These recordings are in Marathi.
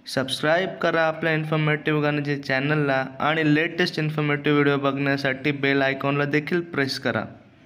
सबस्क्राईब करा आपल्या इन्फॉर्मेटिव्ह गाण्याचे चॅनलला आणि लेटेस्ट इन्फॉर्मेटिव्ह व्हिडिओ बघण्यासाठी बेल आयकॉनला देखील प्रेस करा।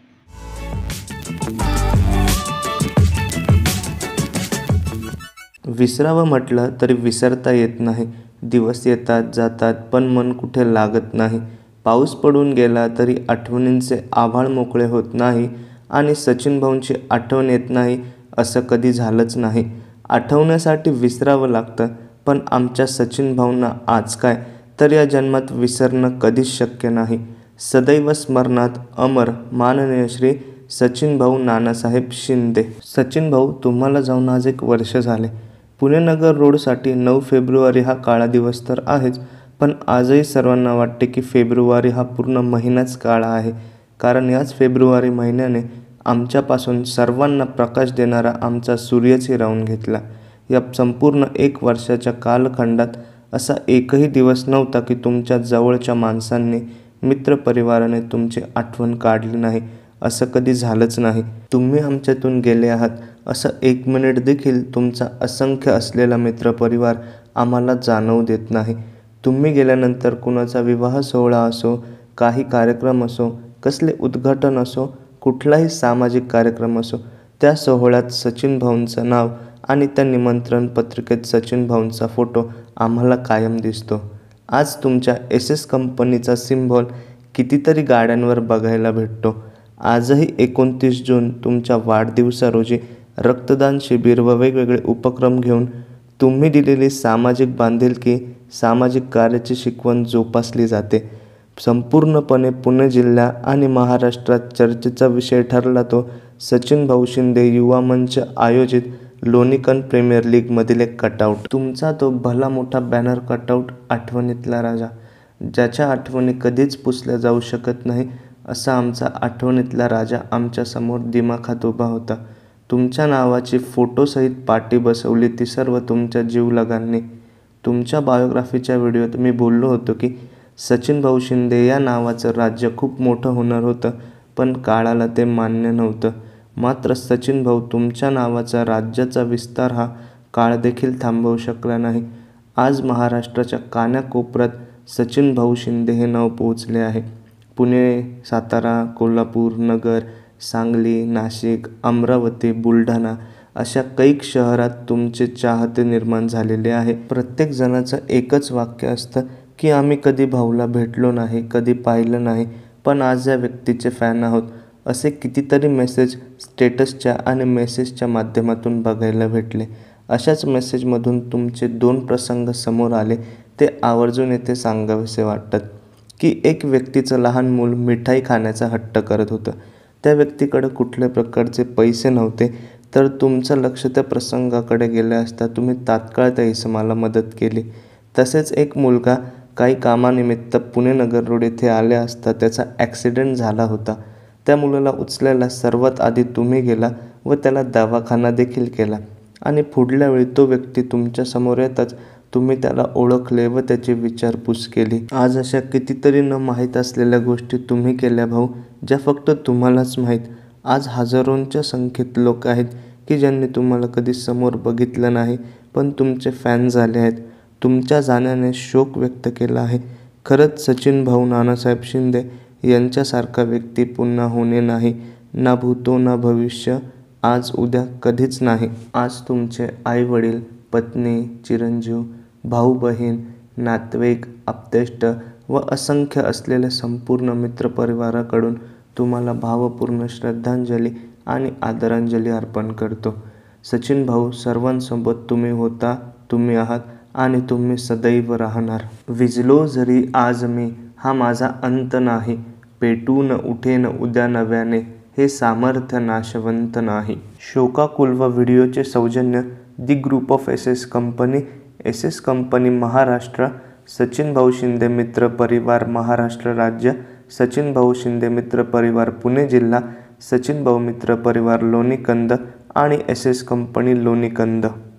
विसरावं म्हटलं तरी विसरता येत नाही। दिवस येतात जातात पण मन कुठे लागत नाही। पाऊस पडून गेला तरी आठवणींचे आभाळ मोकळे होत नाही आणि सचिन भाऊंची आठवण येत नाही असं कधी झालंच नाही। आठवण्यासाठी विसरावं लागतं, पण आमच्या सचिन भाऊंना आज काय तर या जन्मात विसरणं कधीच शक्य नाही। सदैव स्मरणात अमर माननीय श्री सचिन भाऊ नानासाहेब शिंदे। सचिन भाऊ, तुम्हाला जाऊन आज 1 वर्ष झाले। पुणे नगर रोडसाठी 9 फेब्रुवारी हा काळा दिवस तर आहेच, पण आजही सर्वांना वाटते की फेब्रुवारी हा पूर्ण महिनाच काळा आहे, कारण याच फेब्रुवारी महिन्याने आमच्यापासून सर्वांना प्रकाश देणारा आमचा सूर्यच हिरावून घेतला। या संपूर्ण 1 वर्षाच्या कालखंडात असा एकही दिवस नव्हता की तुमच्या जवळच्या माणसांनी, मित्रपरिवाराने तुमची आठवण काढली नाही। असं कधी झालंच नाही। तुम्ही आमच्यातून गेले आहात असं 1 मिनिट देखील तुमचा असंख्य असलेला मित्रपरिवार आम्हाला जाणवू देत नाही। तुम्ही गेल्यानंतर कुणाचा विवाह सोहळा असो, काही कार्यक्रम असो, कसले उद्घाटन असो, कुठलाही सामाजिक कार्यक्रम असो, त्या सोहळ्यात सचिन भाऊंचं नाव आणि त्या निमंत्रण पत्रिकेत सचिन भाऊंचा फोटो आम्हाला कायम दिसतो। आज तुमच्या SS कंपनीचा सिम्बॉल कितीतरी गाड्यांवर बघायला भेटतो। आजही 29 जून तुमच्या वाढदिवसा रोजी रक्तदान शिबिर व वेगवेगळे उपक्रम घेऊन तुम्ही दिलेली सामाजिक बांधिलकी, सामाजिक कार्याची शिकवण जोपासली जाते। संपूर्णपणे पुणे जिल्हा आणि महाराष्ट्रात चर्चेचा विषय ठरला तो सचिन भाऊ शिंदे युवा मंच आयोजित लोणीकन प्रीमियर लीगमधील एक कटआउट। तुमचा तो भला मोठा बॅनर कटआउट, आठवणीतला राजा, ज्याच्या आठवणी कधीच पुसल्या जाऊ शकत नाही असा आमचा आठवणीतला राजा आमच्या समोर दिमाखात उभा होता। तुमच्या नावाची फोटोसहित पाटी बसवली ती सर्व तुमच्या जीवलगांनी। तुमच्या बायोग्राफीच्या व्हिडिओत मी बोललो होतो की सचिन भाऊ शिंदे या नावाचं राज्य खूप मोठं होणार होतं, पण काळाला ते मान्य नव्हतं। मात्र सचिन भाऊ, तुमच्या नावाचा राज्याचा विस्तार हा काळ देखील थांबवू शकला नाही। आज महाराष्ट्राच्या कानाकोपऱ्यात सचिन भाऊ शिंदे हे नाव पोहोचले आहे। पुणे, सातारा, कोल्हापूर, नगर, सांगली, नाशिक, अमरावती, बुलढाणा अशा कैक शहरात तुमचे चाहते निर्माण झालेले आहे। प्रत्येक जणाचं एकच वाक्य असतं की आम्ही कधी भाऊला भेटलो नाही, कधी पाहिलं नाही, पण आज या व्यक्तीचे फॅन आहोत। असे कितीतरी मेसेज स्टेटसच्या आणि मेसेजच्या माध्यमातून बघायला भेटले। अशाच मेसेजमधून तुमचे 2 प्रसंग समोर आले, ते आवर्जून येथे सांगावेसे वाटतात। की एक व्यक्तीचं लहान मूल मिठाई खाण्याचा हट्ट करत होतं। त्या व्यक्तीकडे कुठल्या प्रकारचे पैसे नव्हते, तर तुमचं लक्ष त्या प्रसंगाकडे गेले असता तुम्ही तात्काळ त्या इसमाला मदत केली। तसेच एक मुलगा काही कामानिमित्त पुणे नगर रोड येथे आले असता त्याचा ॲक्सिडेंट झाला होता। त्या मुलाला उचलायला सर्वात आधी तुम्ही गेला व त्याला दवाखाना देखील केला आणि पुढल्या वेळी तो व्यक्ती तुमच्या समोर येताच तुम्ही त्याला ओळखले व त्याची विचारपूस केली। आज अशा कितीतरी न माहीत असलेल्या गोष्टी तुम्ही केल्या भाऊ, ज्या फक्त तुम्हालाच माहीत। आज हजारोंच्या संख्येत लोक आहेत की ज्यांनी तुम्हाला कधी समोर बघितलं नाही, पण तुमचे फॅन झाले आहेत। तुमच्या जाण्याने शोक व्यक्त केला आहे। खरंच सचिन भाऊ नानासाहेब शिंदे यांच्यासारखा व्यक्ती पुन्हा होणे नाही, ना भूतो ना भविष्य, आज उद्या कधीच नाही। आज तुमचे आई वडील, पत्नी, चिरंजीव, भाऊ बहीण, नातेवाईक, आप्तेष्ट व असंख्य असलेल्या संपूर्ण मित्रपरिवाराकडून तुम्हाला भावपूर्ण श्रद्धांजली आणि आदरांजली अर्पण करतो। सचिन भाऊ, सर्वांसोबत तुम्ही होता, तुम्ही आहात आणि तुम्ही सदैव राहणार। विझलो जरी आज मी, हा माझा अंत नाही, पेटून उठेन उद्या नव्याने, हे सामर्थ्य नाशवंत नाही। शोकाकुल व व्हिडिओचे सौजन्य the group of SS company, SS company Maharashtra, Sachin Bhau Shinde मित्र परिवार महाराष्ट्र राज्य, सचिन भाऊ शिंदे मित्र परिवार पुणे जिल्हा, सचिन भाऊ मित्र परिवार लोणीकंद आणि SS कंपनी लोणीकंद।